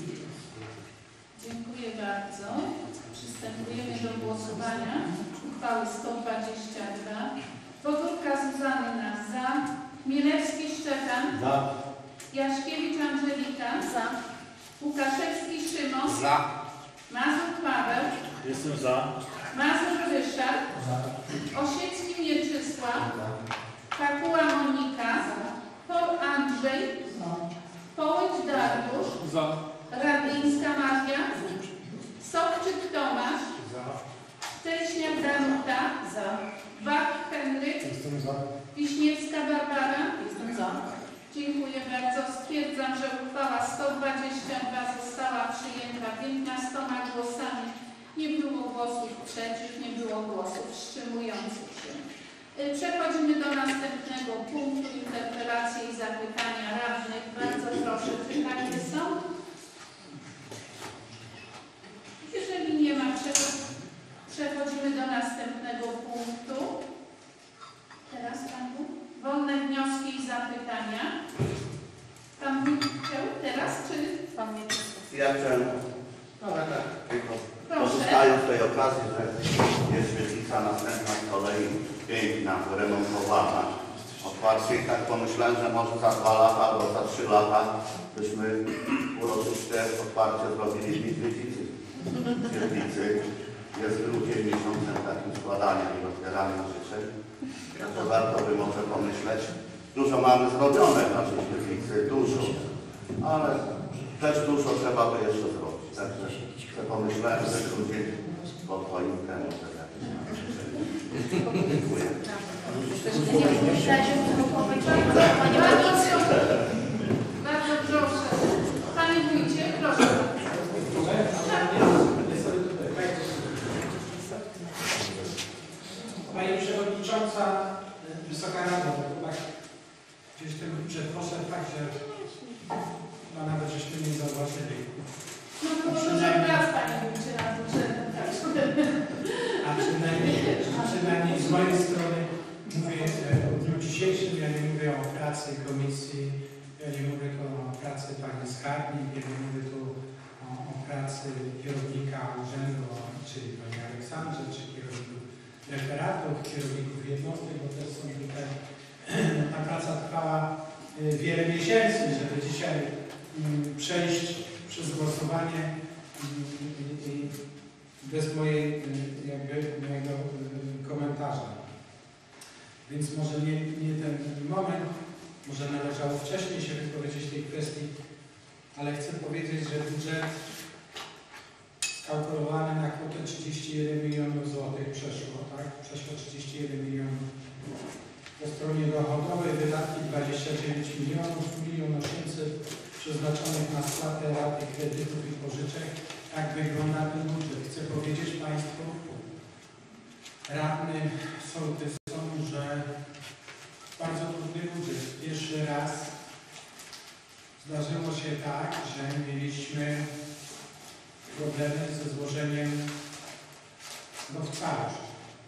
Dziękuję bardzo. Przystępujemy do głosowania. Uchwały sto dwadzieścia dwa. Podórka Zuzanna za. Mielewski Szczepan. Za. Jaśkiewicz Angelika. Za. Łukaszewski Szymon. Za. Mazur Paweł. Jestem za. Mazur Ryszard. Osiecki Mieczysław. Kakuła Monika. Pol Andrzej. Połycz Dariusz. Za. Radlińska Maria. Sobczyk Tomasz. Za. Teśniak Danuta. Za. Bak Henryk. Jestem za. Wiśniewska Barbara. Jestem za. Dziękuję bardzo. Stwierdzam, że uchwała sto dwadzieścia dwa została przyjęta piętnastoma głosami. Nie było głosów przeciw, nie było głosów wstrzymujących się. Przechodzimy do następnego punktu. Interpelacje i zapytania radnych. Bardzo proszę, czy takie są? Jeżeli nie ma, przechodzimy do następnego punktu. Teraz Pan Bóg. Wolne wnioski i zapytania. Pan Bóg chciał teraz, czy Pan nie Ja chciałem, ale tak, tylko proszę? korzystając z tej okazji, że jest świetlica następna z kolei piękna, remontowana. Otwarcie i tak pomyślałem, że może za dwa lata albo za trzy lata byśmy uroczyste otwarcie zrobili w Niedźwiedzicy. Świetlicy jest ludzie miesiącem takim składania i otwierania życzeń. To warto by może pomyśleć. Dużo mamy zrobione w naszej świetlicy, dużo, ale też dużo trzeba by jeszcze zrobić. Także pomyślałem, że ludzie pod choinkę może jakieś mamy życzenia. Dziękuję. Bardzo proszę. Panie Wójcie, proszę. Pani Przewodnicząca, Wysoka Rado, tak, gdzieś ten budżet poszedł tak, że no nawet żeśmy nie zauważyli. No to może raz Pani liczy na budżet. A przynajmniej, a przynajmniej z mojej strony mówię o dniu dzisiejszym, ja nie mówię o pracy komisji, ja nie mówię tu o pracy Pani Skarbnik, ja nie mówię tu o, o pracy kierownika urzędu, czyli Pani Aleksandrze, czy kierowników referatów, kierowników jednostek, bo też są tutaj, ta praca trwała wiele miesięcy, żeby dzisiaj przejść przez głosowanie bez mojej jakby, mojego komentarza. Więc może nie, nie ten moment, może należało wcześniej się wypowiedzieć w tej kwestii, ale chcę powiedzieć, że budżet skalkulowany na kwotę trzydzieści jeden milionów złotych przeszło, tak? Przeszło trzydzieści jeden milionów. Po stronie dochodowej wydatki dwadzieścia dziewięć milionów, milion osiemset przeznaczonych na spłatę raty kredytów i pożyczek. Tak wygląda ten budżet. Chcę powiedzieć Państwu, radnym sołtysom, że bardzo trudny budżet. Pierwszy raz zdarzyło się tak, że mieliśmy problemy ze złożeniem go w całość.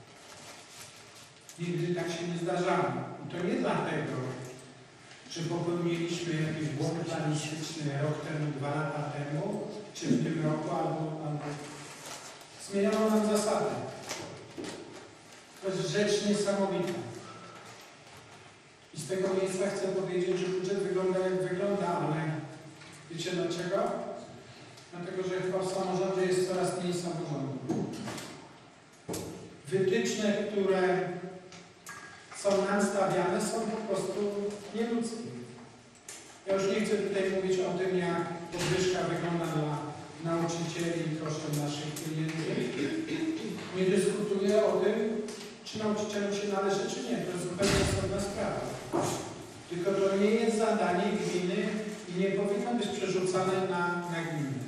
Nigdy tak się nie zdarzało. I to nie dlatego, że popełniliśmy jakiś błąd planistyczny rok temu, dwa lata temu, czy w tym roku, albo, albo zmieniono nam zasady. To jest rzecz niesamowita. I z tego miejsca chcę powiedzieć, że budżet wygląda jak wygląda, ale wiecie dlaczego? Dlatego, że chyba w samorządzie jest coraz mniej samorządów. Wytyczne, które są nam stawiane, są po prostu nieludzkie. Ja już nie chcę tutaj mówić o tym, jak podwyżka wygląda dla nauczycieli kosztem naszych klientów. Nie dyskutuję o tym, czy nauczycielom się należy, czy nie. To jest zupełnie osobna sprawa. Tylko to nie jest zadanie gminy i nie powinno być przerzucane na, na gminę.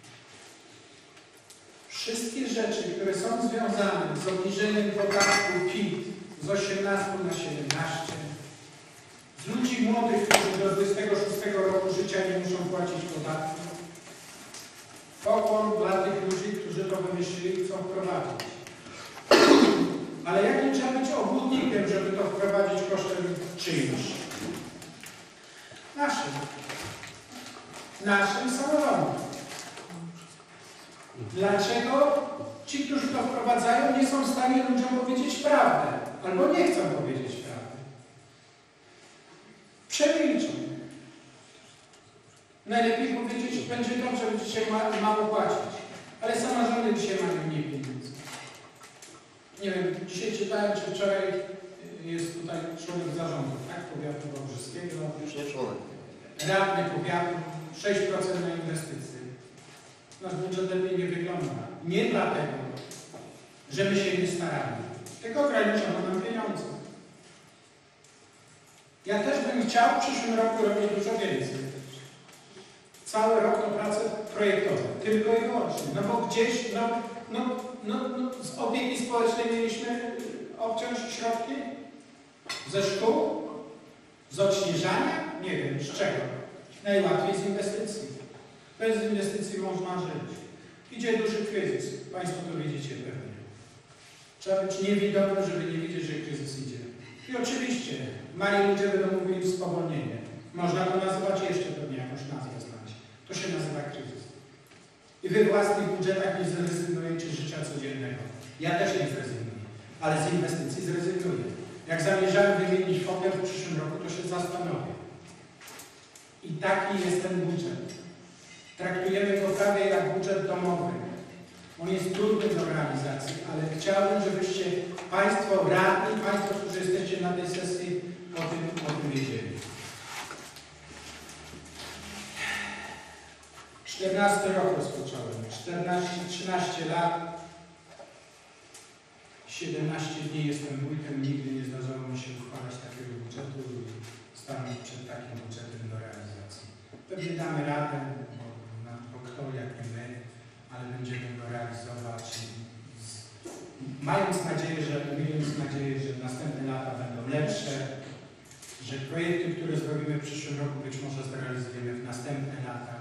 Wszystkie rzeczy, które są związane z obniżeniem podatku P I T z osiemnastu na siedemnaście, z ludzi młodych, którzy do dwudziestego szóstego roku życia nie muszą płacić podatku, pokłon dla tych ludzi, którzy to wymyślili i chcą wprowadzić. Ale jak nie trzeba być obłudnikiem, żeby to wprowadzić kosztem czyimś? Naszym. Naszym samorządem. Dlaczego ci, którzy to wprowadzają, nie są w stanie ludziom powiedzieć prawdę? Albo nie chcą powiedzieć prawdy? Przemilczą. Najlepiej powiedzieć, będzie dobrze, że dzisiaj ma, mało płacić. Ale samorządy dzisiaj mają mniej pieniędzy. Nie wiem, dzisiaj czytałem, czy wczoraj jest tutaj członek zarządu, tak? Powiatu Wałbrzyskiego. Już nie członek. Radny powiatu, sześć procent na inwestycje. Nasz budżet lepiej nie wygląda. Nie dlatego, że my się nie staramy, tylko ograniczono nam pieniądze. Ja też bym chciał w przyszłym roku robić dużo więcej. Cały rok to prace projektowe, tylko i wyłącznie. No bo gdzieś, no, no, no, no z opieki społecznej mieliśmy obciąć środki? Ze szkół? Z odśnieżania? Nie wiem, z czego? Najłatwiej z inwestycji. Bez inwestycji można żyć. Idzie duży kryzys. Państwo to widzicie pewnie. Trzeba być niewidomym, żeby nie widzieć, że kryzys idzie. I oczywiście mali ludzie będą mówili spowolnienie. Można to nazywać jeszcze pewnie jakąś nazwę znać. To się nazywa kryzys. I wy w własnych budżetach nie zrezygnujecie z życia codziennego. Ja też nie zrezygnuję, ale z inwestycji zrezygnuję. Jak zamierzałem wymienić pomiar w przyszłym roku, to się zastanowię. I taki jest ten budżet. Traktujemy go prawie jak budżet domowy. On jest trudny do realizacji, ale chciałbym, żebyście Państwo radni, Państwo, którzy jesteście na tej sesji, o tym, o tym wiedzieli. czternasty rok rozpocząłem. czternaście, trzynaście lat. siedemnaście dni jestem wójtem. Nigdy nie zdarzało mi się uchwalać takiego budżetu i stanąć przed takim budżetem do realizacji. Pewnie damy radę, bo kto jak nie my, ale będziemy go realizować z mając nadzieję, że, mając nadzieję, że następne lata będą lepsze, że projekty, które zrobimy w przyszłym roku, być może zrealizujemy w następne lata.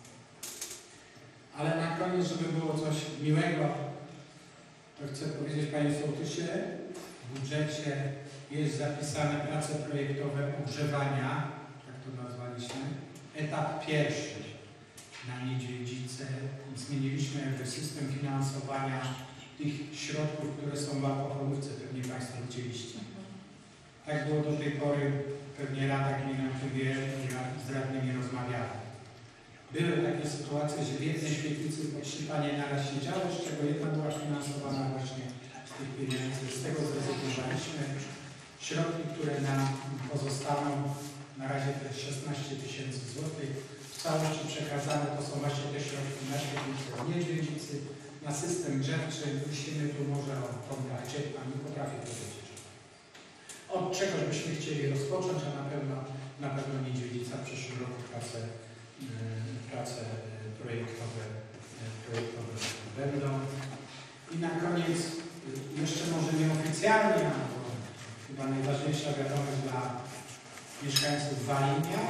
Ale na koniec, żeby było coś miłego, to chcę powiedzieć Panie Sołtysie, w budżecie jest zapisane prace projektowe ogrzewania, tak to nazwaliśmy, etap pierwszy na Niedźwiedzice. Zmieniliśmy jakby system finansowania tych środków, które są w alkoholówce, pewnie Państwo widzieliście. Tak było do tej pory, pewnie Rada Gminy o tym wie, ja z radnymi rozmawiałem. Były takie sytuacje, że w jednej świetlicy podszypanie naraz się działo, z czego jedna była finansowana właśnie z tych pieniędzy. Z tego zrezygnowaliśmy. Środki, które nam pozostaną, na razie te szesnaście tysięcy złotych, w całości przekazane to są właśnie te środki na świetlicę w Niedźwiedzicy, na system grzewczy. Myślimy tu może o pompach ciepła, nie potrafię powiedzieć. Od czegoś byśmy chcieli rozpocząć, a na pewno, na pewno Niedźwiedzica w przyszłym roku pracę, yy, prace projektowe, yy, projektowe będą. I na koniec, yy, jeszcze może nieoficjalnie, bo chyba najważniejsza wiadomość dla mieszkańców Walinia,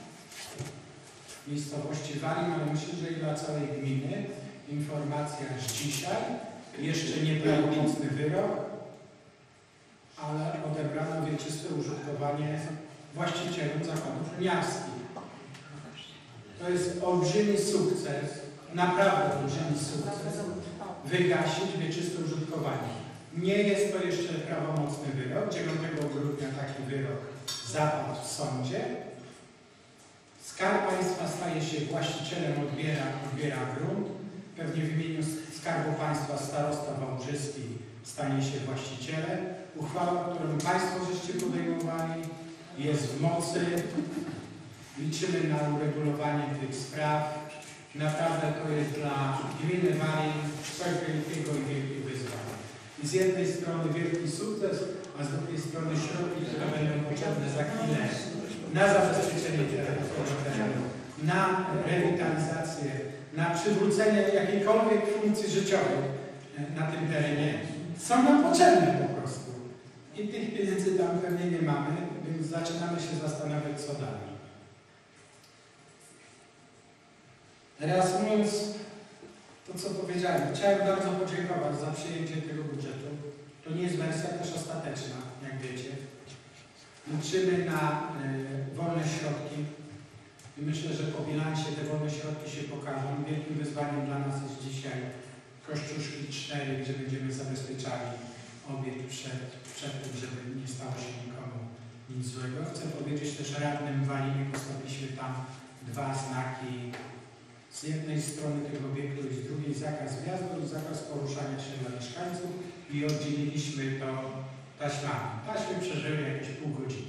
miejscowości Walin, ale myślę, że i dla całej gminy, informacja z dzisiaj, jeszcze nie prawomocny wyrok, ale odebrano wieczyste użytkowanie właścicielom zakładów lniarskich. To jest olbrzymi sukces, naprawdę olbrzymi sukces, wygasić wieczyste użytkowanie. Nie jest to jeszcze prawomocny wyrok. dziewiątego grudnia taki wyrok zapadł w sądzie. Skarb Państwa staje się właścicielem, odbiera, odbiera grunt. Pewnie w imieniu Skarbu Państwa starosta wałbrzyski stanie się właścicielem. Uchwała, którą Państwo żeście podejmowali, jest w mocy. Liczymy na uregulowanie tych spraw. Naprawdę to jest dla gminy Walin coś wielkiego i wielkie wyzwanie. I z jednej strony wielki sukces, a z drugiej strony środki, które będą potrzebne za chwilę na zabezpieczenie tego terenu, na rewitalizację, na przywrócenie jakiejkolwiek funkcji życiowej na tym terenie, są nam potrzebne po prostu. I tych pieniędzy tam pewnie nie mamy, więc zaczynamy się zastanawiać, co dalej. Reasumując to, co powiedziałem, chciałem bardzo podziękować za przyjęcie tego budżetu. To nie jest wersja też ostateczna, jak wiecie. Liczymy na y, wolne środki i myślę, że po bilansie te wolne środki się pokażą. Wielkim wyzwaniem dla nas jest dzisiaj Kościuszki cztery, gdzie będziemy zabezpieczali obiekt przed, przed tym, żeby nie stało się nikomu nic złego. Chcę powiedzieć też radnym w Walinie, postawiliśmy tam dwa znaki. Z jednej strony tego obiektu i z drugiej zakaz wjazdu i zakaz poruszania się dla mieszkańców i oddzieliliśmy to taśmami. Taśmy przeżyły jakieś pół godziny.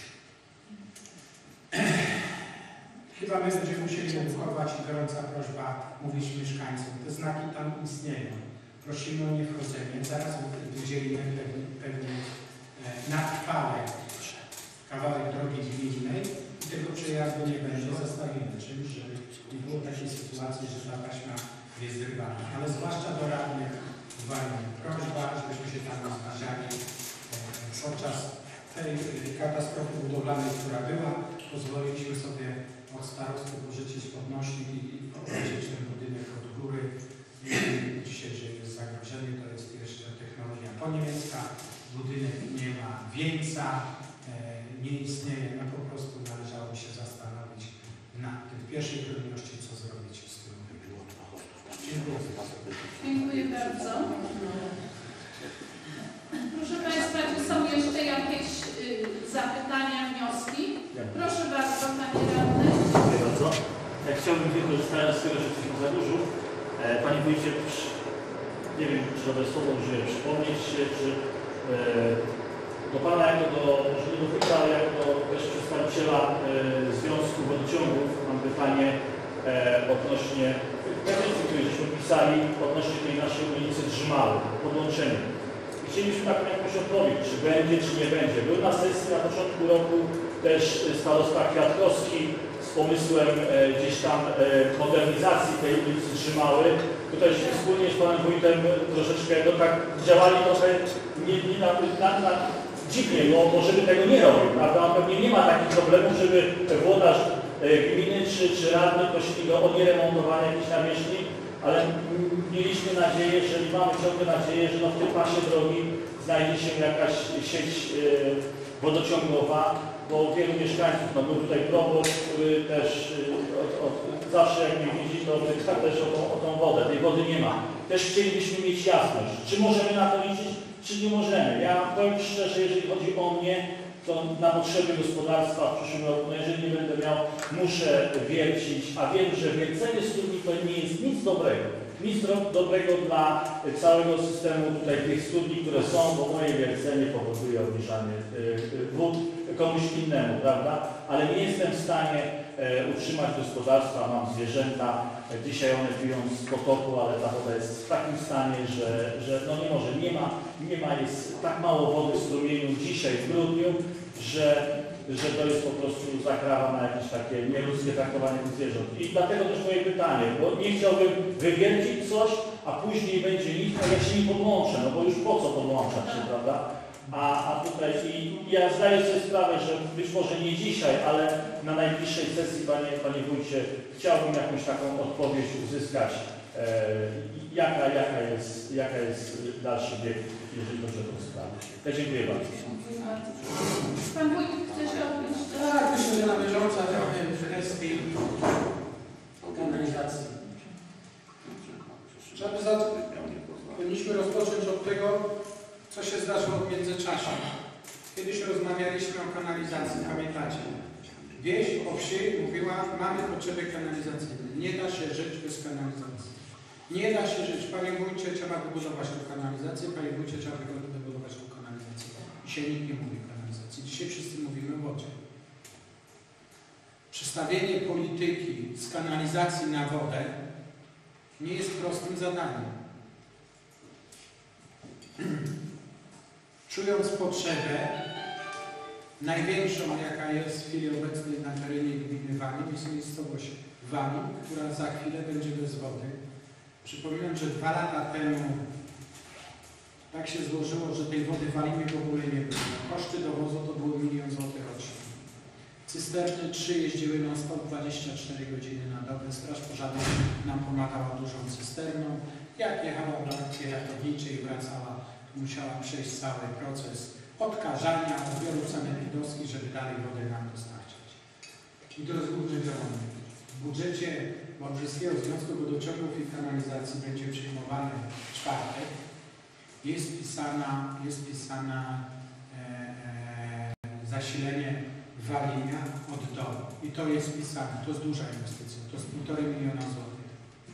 Chyba my będziemy musieli edukować i gorąca prośba mówić mieszkańcom. Te znaki tam istnieją. Prosimy o niewchodzenie. Zaraz wydzielimy pewien, pewien na trwale kawałek drogi gminnej i tego przejazdu nie będzie, zostawimy czymś, żeby nie było takiej sytuacji, że ta taśma jest zrywana. Ale zwłaszcza do radnych Walin prośba, żebyśmy się tam zbliżali. Podczas tej katastrofy budowlanej, która była, pozwoliliśmy sobie od starosty pożyczyć podnośnik i obejrzeć ten budynek od góry. Dzisiaj, że jest zagrożenie, to jest jeszcze technologia poniemiecka. Budynek nie ma wieńca, nie istnieje, no po prostu należałoby się zastanowić na tym w pierwszej kolejności, co zrobić z tym. Dziękuję. Dziękuję bardzo. Proszę Państwa, czy są jeszcze jakieś y, zapytania, wnioski? Proszę bardzo, Panie Radny. Dziękuję bardzo. Ja chciałbym wykorzystając z tego, że jesteśmy za dużo, e, Pani Wójcie, nie wiem, czy dobre słowo użyję, przypomnieć się, czy e, do Pana jako do możliwego wójta, ale jako do też przedstawiciela e, Związku Wodociągów mam pytanie e, odnośnie petycji, której żeśmy pisali odnośnie tej naszej ulicy Drzymały, podłączenia. Chcielibyśmy taką jakąś odpowiedź, czy będzie, czy nie będzie. Był na sesji na początku roku też starosta Kwiatkowski z pomysłem e, gdzieś tam e, modernizacji tej ulicy Trzymały. Tutaj się wspólnie z panem wójtem troszeczkę no tak działali trochę nie, nie na, na, na dziwnie, bo, bo żeby tego nie robił, prawda? Pewnie nie ma takich problemów, żeby włodarz e, gminy czy, czy radny prosili go o nieremontowanie jakiejś nawierzchni, ale mieliśmy nadzieję, że i mamy ciągle nadzieję, że no w tym pasie drogi znajdzie się jakaś sieć e, wodociągowa, bo wielu mieszkańców, no był tutaj proboszcz, który też e, od, od, zawsze jak mnie widzi, to pyta też o tą, o tą wodę. Tej wody nie ma. Też chcielibyśmy mieć jasność, czy możemy na to liczyć, czy nie możemy. Ja powiem szczerze, jeżeli chodzi o mnie, to na potrzeby gospodarstwa w przyszłym roku, no jeżeli nie będę miał, muszę wiercić, a wiem, że wiercenie studni to nie jest nic dobrego. Nic dobrego dla całego systemu tutaj tych studni, które są, bo moje wiercenie powoduje obniżanie wód komuś innemu, prawda? Ale nie jestem w stanie utrzymać gospodarstwa, mam zwierzęta, dzisiaj one piją z potoku, ale ta woda jest w takim stanie, że, że no nie może, nie ma, nie ma, jest tak mało wody w strumieniu dzisiaj w grudniu, że, że to jest po prostu zakrawa na jakieś takie nieludzkie traktowanie tych zwierząt. I dlatego też moje pytanie, bo nie chciałbym wywiercić coś, a później będzie nic, a ja się nie podłączę, no bo już po co podłączać się, prawda? A, a tutaj i ja zdaję sobie sprawę, że być może nie dzisiaj, ale na najbliższej sesji, panie, panie wójcie, chciałbym jakąś taką odpowiedź uzyskać, e, jaka, jaka, jest, jaka jest dalszy bieg, jeżeli chodzi o tę sprawę. Ja dziękuję bardzo. Pan wójt chce się odbyć? Tak, myślę, że na bieżąco trochę kwestii kanalizacji. Trzeba za- powinniśmy rozpocząć od tego, co się zdarzyło w międzyczasie. Kiedyś rozmawialiśmy o kanalizacji, pamiętacie? Wieś o wsi mówiła, mamy potrzeby kanalizacyjne. Nie da się żyć bez kanalizacji. Nie da się żyć. Panie wójcie, trzeba wybudować tą kanalizację, panie wójcie, trzeba wybudować tą kanalizację. Dzisiaj nikt nie mówi o kanalizacji. Dzisiaj wszyscy mówimy o wodzie. Przestawienie polityki z kanalizacji na wodę nie jest prostym zadaniem. Czując potrzebę, największą jaka jest w chwili obecnej na terenie gminy Walim, jest miejscowość Walim, która za chwilę będzie bez wody. Przypominam, że dwa lata temu tak się złożyło, że tej wody w Walimie w ogóle nie było. Koszty dowozu to było milion złotych rocznie. Cysterny trzy jeździły non stop dwadzieścia cztery godziny na dobę. Straż Pożarna nam pomagała dużą cysterną. Jak jechała w akcję ratowniczej i wracała, musiała przejść cały proces odkażania, odbioru sanepidowskich, żeby dalej wodę nam dostarczać. I to jest główny działanie. W budżecie Wałbrzyskiego Związku Wodociągów i Kanalizacji będzie przyjmowany w czwartek. Jest pisana, jest pisana e, e, zasilenie Walimia od dołu. I to jest pisane. To jest duża inwestycja. To jest półtorej miliona złotych.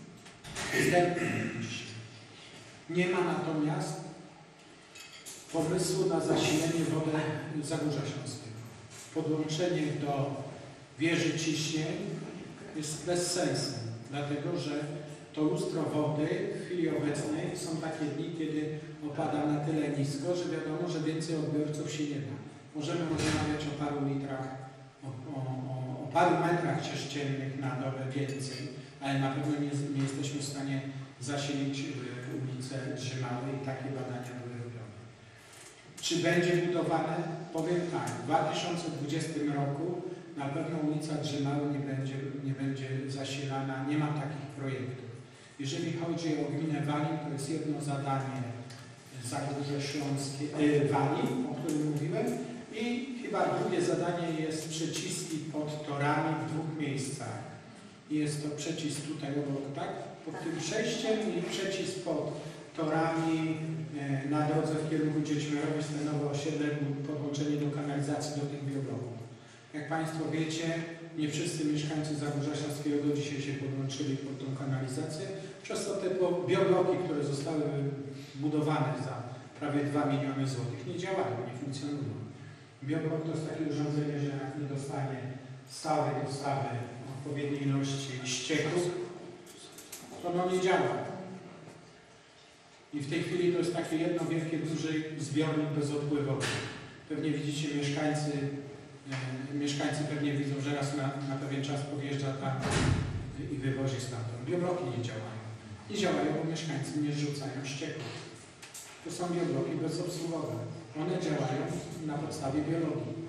Nie ma natomiast pomysłu na zasilenie wody Zagórza Śląskiego. Podłączenie do wieży ciśnień jest bez sensu, dlatego że to lustro wody w chwili obecnej są takie dni, kiedy opada na tyle nisko, że wiadomo, że więcej odbiorców się nie da. Możemy rozmawiać o paru litrach, o, o, o paru metrach sześciennych na dobę więcej, ale na pewno nie, nie jesteśmy w stanie zasilić ulicę Drzymałej i takie badania były robione. Czy będzie budowane? Powiem tak, w dwa tysiące dwudziestym roku na pewno ulica Drzymały nie będzie, nie będzie zasilana, nie ma takich projektów. Jeżeli chodzi o gminę Walim, to jest jedno zadanie Zagórze Śląskie, yy, Walim, o którym mówiłem, i chyba drugie zadanie jest przeciski pod torami w dwóch miejscach. Jest to przecisk tutaj obok, tak? Pod tym przejściem i przecisk pod torami e, na drodze w kierunku, gdzie będziemy robić te nowe osiedle, podłączenie do kanalizacji do tych biobloków. Jak Państwo wiecie, nie wszyscy mieszkańcy Zagórza Śląskiego do dzisiaj się podłączyli pod tą kanalizację, przez to te biobloki, które zostały budowane za prawie dwa miliony złotych, nie działają, nie funkcjonują. Bioblok to jest takie urządzenie, że jak nie dostanie stałej dostawy odpowiedniej ilości ścieków, to ono nie działa. I w tej chwili to jest takie jedno wielkie, duży zbiornik bezodpływowy. Pewnie widzicie, mieszkańcy e, mieszkańcy pewnie widzą, że raz na, na pewien czas podjeżdża tam i wywozi stamtąd. Biobloki nie działają. Nie działają, bo mieszkańcy nie zrzucają ścieków. To są biobloki bezobsługowe. One działają na podstawie biologii.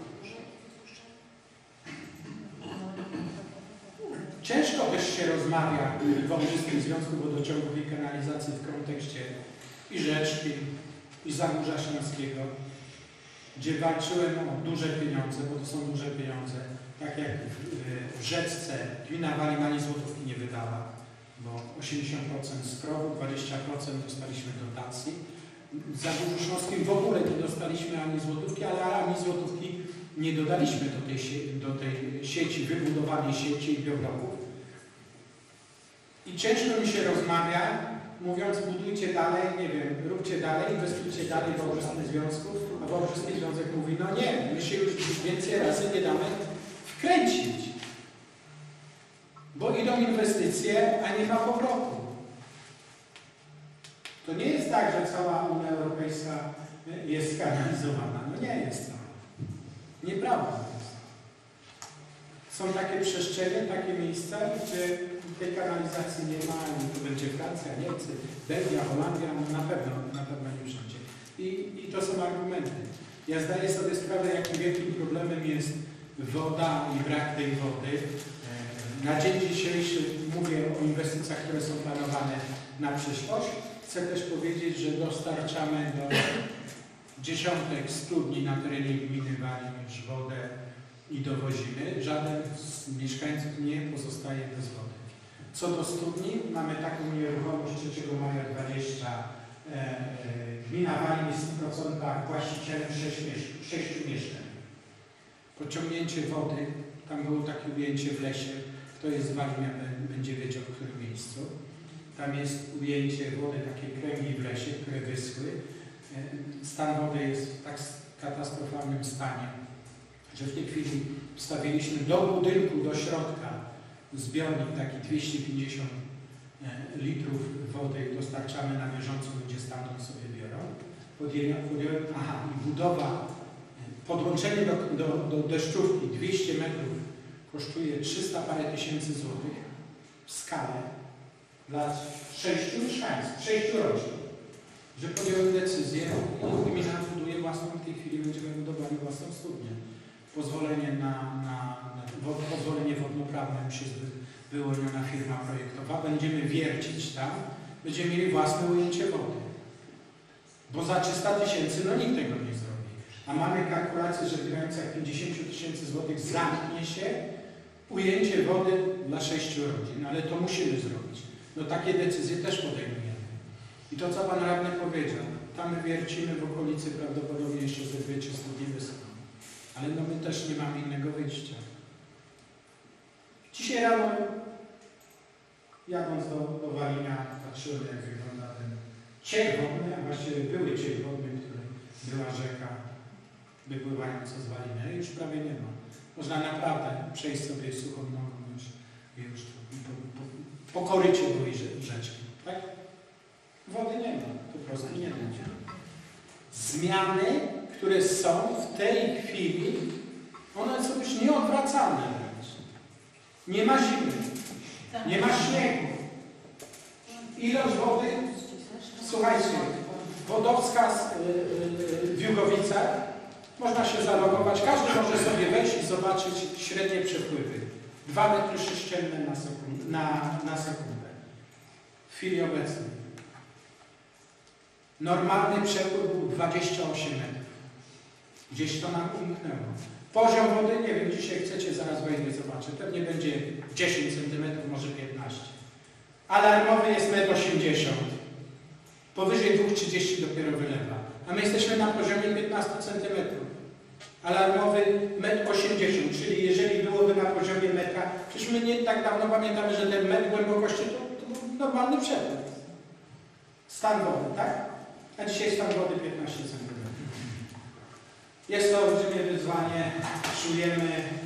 Ciężko też się rozmawia w Wałbrzyskim Związku Wodociągów i Kanalizacji w kontekście i rzeczki, i Zagórza Śląskiego, gdzie walczyłem o duże pieniądze, bo to są duże pieniądze. Tak jak w, w Rzeczce gmina Wali ani złotówki nie wydała, bo osiemdziesiąt procent z krowu, dwadzieścia procent dostaliśmy dotacji. W Zagórzu Śląskim w ogóle nie dostaliśmy ani złotówki, ale ani złotówki nie dodaliśmy do tej, do tej sieci, wybudowanej sieci i biobloków. I ciężko mi się rozmawia, mówiąc budujcie dalej, nie wiem, róbcie dalej, inwestujcie dalej w Wałbrzyskim Związku, a Wałbrzyski Związek mówi, no nie, my się już więcej razy nie damy wkręcić. Bo idą inwestycje, a nie ma powrotu. To nie jest tak, że cała Unia Europejska jest skanalizowana. No nie jest to. Nieprawda jest. Są takie przestrzenie, takie miejsca, gdzie tej kanalizacji nie ma, i to będzie Francja, Niemcy, Belgia, Holandia, no na pewno, na pewno nie wszędzie. I, I to są argumenty. Ja zdaję sobie sprawę, jakim wielkim problemem jest woda i brak tej wody. Na dzień dzisiejszy mówię o inwestycjach, które są planowane na przyszłość. Chcę też powiedzieć, że dostarczamy do dziesiątek studni na terenie gminy Wali już wodę i dowozimy. Żaden z mieszkańców nie pozostaje bez wody. Co do studni, mamy taką nieruchomość trzeciego maja dwadzieścia. E, e, gmina Wali jest w stu procentach właścicielem sześciu mieszkań. Pociągnięcie wody, tam było takie ujęcie w lesie, kto jest z Wali, będzie wiedział, w którym miejscu. Tam jest ujęcie wody, takie kręgi w lesie, które wyschły. Stan wody jest w tak katastrofalnym stanie, że w tej chwili wstawiliśmy do budynku, do środka zbiornik taki dwieście pięćdziesiąt litrów wody dostarczamy na bieżąco, ludzie stamtąd sobie biorą. Podjęli, podjęli, aha, i budowa, podłączenie do, do, do deszczówki dwieście metrów kosztuje trzysta parę tysięcy złotych w skale dla sześciu mieszkańców, sześciu rodzin, że podjąłem decyzję i gmina buduje własną, w tej chwili będziemy budowali własną studnię. Pozwolenie na, na, na wod, pozwolenie wodnoprawne musi być wyłoniona firma projektowa, będziemy wiercić tam, będziemy mieli własne ujęcie wody. Bo za trzysta tysięcy no nikt tego nie zrobi. A mamy kalkulację, że w granicach pięćdziesiąt tysięcy złotych zamknie się ujęcie wody dla sześciu rodzin, ale to musimy zrobić. No takie decyzje też podejmujemy. I to, co Pan Radny powiedział, tam wiercimy w okolicy prawdopodobnie jeszcze ze dwie trzy studnie wysoką. Ale no my też nie mamy innego wyjścia. Dzisiaj rano, jadąc do, do Walina, patrzyłem, jak wygląda ten ciek wodny, a właściwie były ciek wodny, który była rzeka wypływająca z Waliny. Już prawie nie ma. Można naprawdę przejść sobie suchą nogą już, już po, po, po korycie byłej rzeczki. Tak? Wody nie ma. Po prostu nie ma. Zmiany, które są w tej chwili, one są już nieodwracalne wręcz. Nie ma zimy, nie ma śniegu. Ilość wody, słuchajcie, wodowskaz w Wiłgowicach, można się zalogować, każdy może sobie wejść i zobaczyć średnie przepływy. dwa metry sześcienne na sekundę, na, na sekundę. W chwili obecnej. Normalny przepływ był dwadzieścia osiem metrów. Gdzieś to nam umknęło. Poziom wody, nie wiem, dzisiaj chcecie, zaraz wejdę i zobaczę. Pewnie będzie dziesięć centymetrów, może piętnaście. Alarmowy jest metr osiemdziesiąt. Powyżej dwa trzydzieści dopiero wylewa. A my jesteśmy na poziomie piętnaście centymetrów. Alarmowy metr osiemdziesiąt, czyli jeżeli byłoby na poziomie metra, przecież my nie tak dawno pamiętamy, że ten metr głębokości to, to był normalny przepływ. Stan wody, tak? A dzisiaj stan wody piętnaście centymetrów. Jest to olbrzymie wyzwanie, czujemy,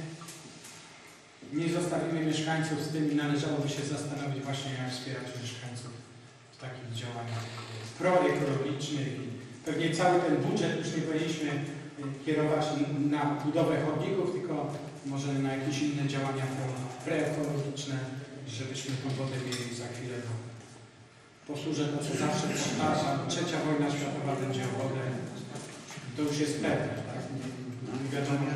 nie zostawimy mieszkańców z tym i należałoby się zastanowić właśnie, jak wspierać mieszkańców w takich działaniach proekologicznych. Pewnie cały ten budżet, już nie powinniśmy kierować na budowę chodników, tylko może na jakieś inne działania preekologiczne, żebyśmy tą wodę mieli za chwilę. No. Posłużę to, co zawsze powtarzam. Trzecia wojna światowa będzie o wodę. To już jest pewne. Tak? Nie wiadomo,